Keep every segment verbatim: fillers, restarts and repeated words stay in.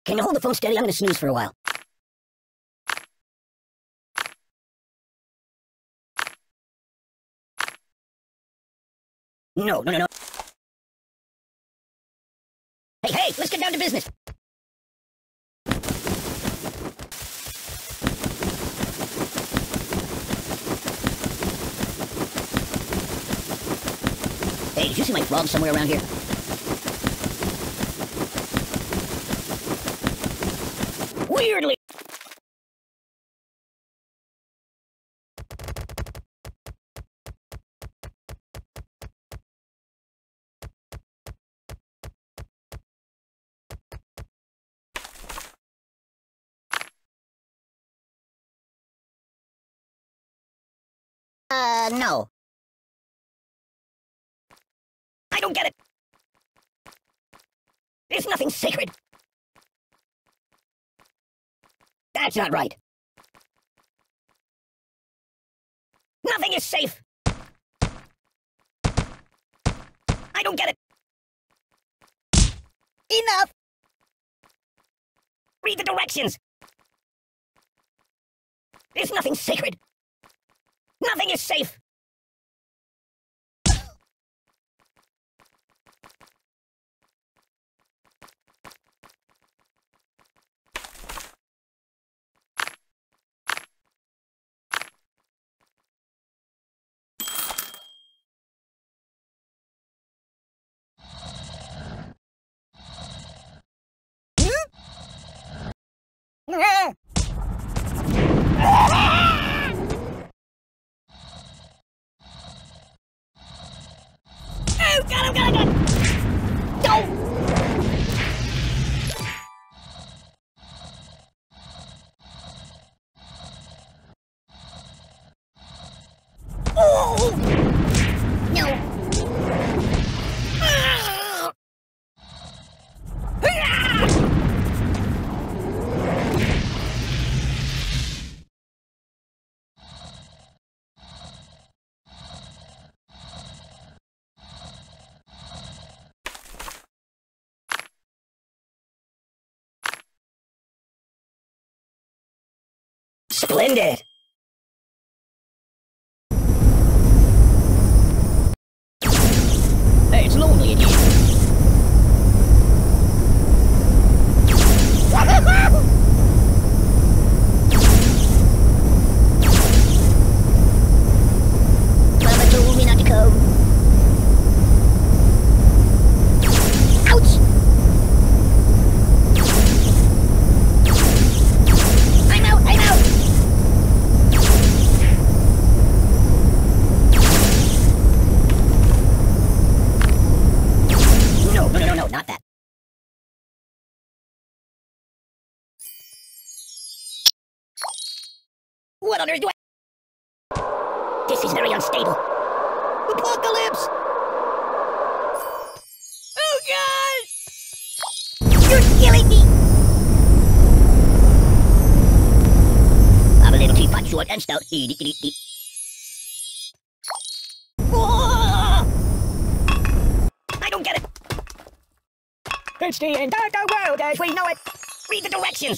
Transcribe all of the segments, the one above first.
Can you hold the phone steady? I'm gonna snooze for a while. No, no, no, no. Hey, hey, let's get down to business. Hey, did you see my frog somewhere around here? Weirdly. Uh, no. I don't get it. There's nothing sacred. That's not right. Nothing is safe. I don't get it. Enough! Read the directions. There's nothing sacred. Nothing is safe. Oh, God, oh, God, oh, God! Go! Oh! No! Ah! Ah! Splendid! Hey, it's lonely in here. Mama told me not to come. Ouch! I'm out, I'm out! No, no, no, no, not that. What on earth do I... This is very unstable. Apocalypse! Oh, God! You're killing me! I'm a little teapot, short and stout. Eat, eat, eat, eat. Oh! I don't get it. It's the end of the world as we know it. Read the directions.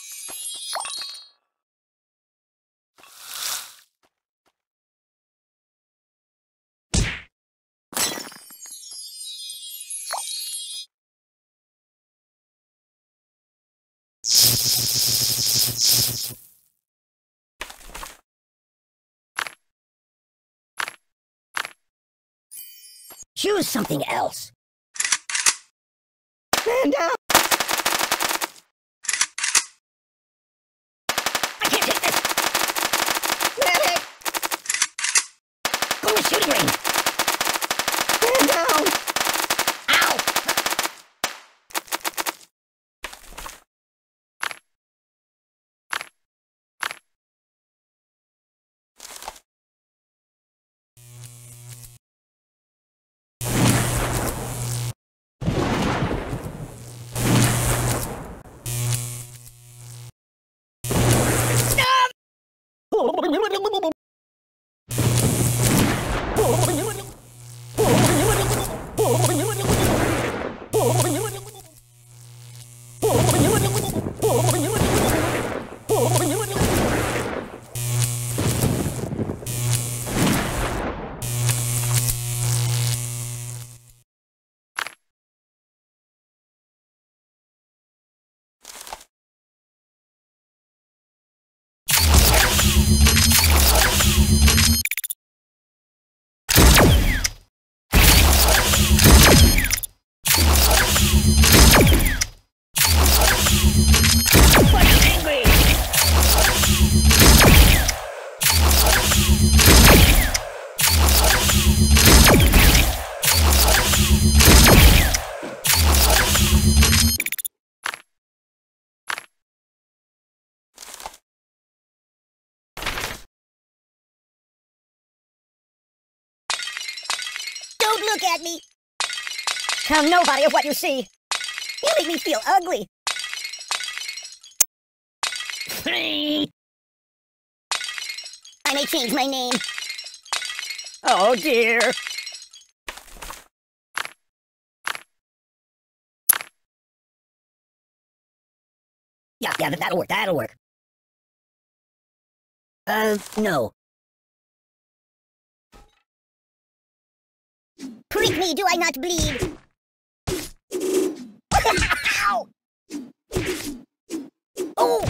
Choose something else. Stand down! I can't take this! Medic! Go to the shooting range! Stand down! Ow! Stop! Don't look at me! Tell nobody of what you see. You make me feel ugly. I may change my name. Oh dear. Yeah, yeah, that'll work, that'll work. Uh, no. Prick me, do I not bleed? Ow! Oh!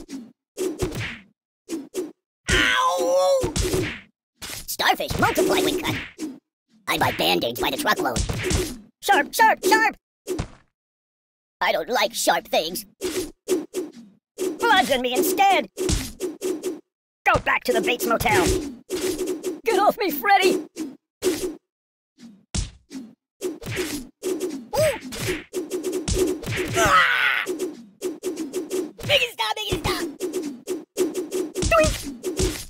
Ow! Starfish multiply when cut. I buy band-aids by the truckload. Sharp, sharp, sharp! I don't like sharp things. Bludgeon me instead! Go back to the Bates Motel! Get off me, Freddy! Ah! Make it stop, make it stop! Doink!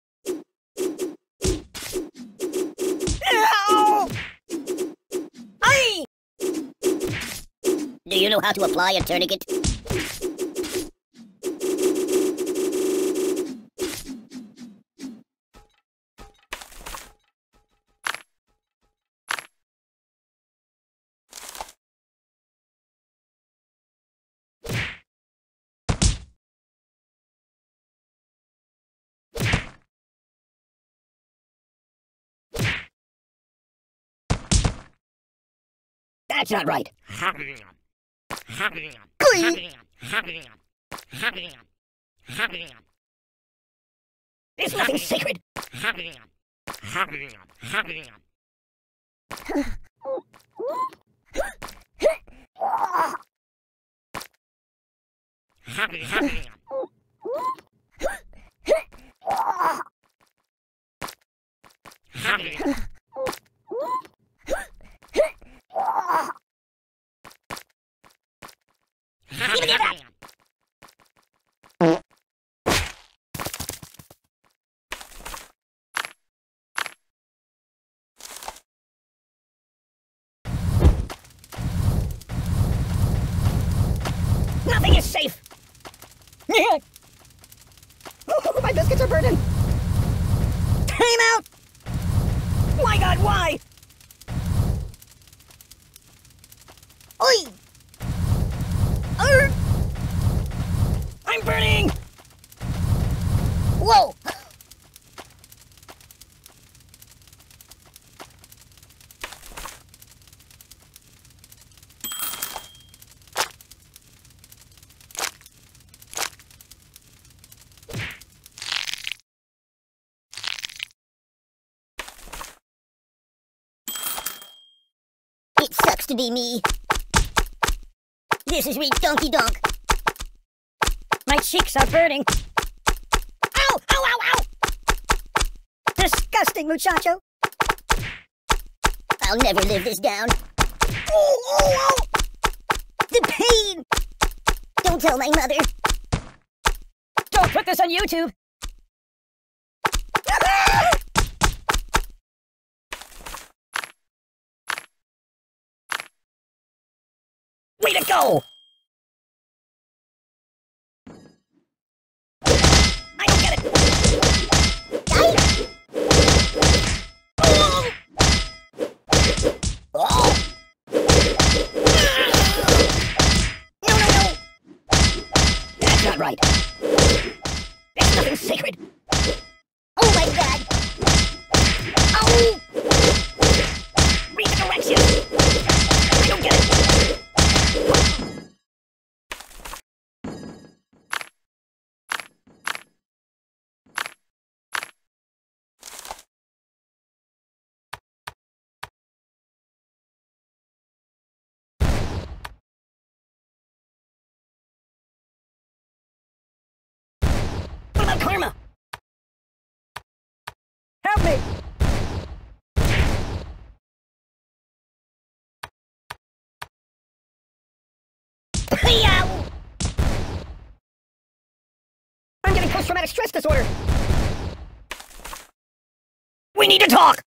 Ow! Aye! Do you know how to apply a tourniquet? That's not right. There's nothing sacred. Give me that! Nothing is safe! Oh, my biscuits are burning! Time out! My God, why? Oi! Arr! I'm burning! Whoa! It sucks to be me. This is me, donkey donk. My cheeks are burning. Ow! Ow, ow, ow! Disgusting, muchacho. I'll never live this down. Oh, oh, oh! The pain! Don't tell my mother. Don't put this on YouTube. Way to go! I don't get it! Die! Oh! Oh! No, no, no! That's not right. There's nothing sacred. Oh my God! Oh! Read the directions! I don't get it! What about karma? Help me! I'm getting post-traumatic stress disorder. We need to talk!